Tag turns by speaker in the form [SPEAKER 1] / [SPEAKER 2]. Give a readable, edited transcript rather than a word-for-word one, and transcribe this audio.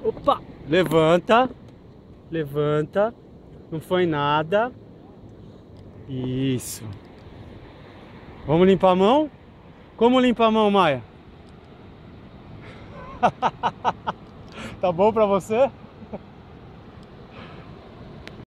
[SPEAKER 1] Opa! Levanta. Levanta. Não foi nada. Isso. Vamos limpar a mão? Como limpar a mão, Maia? Tá bom pra você?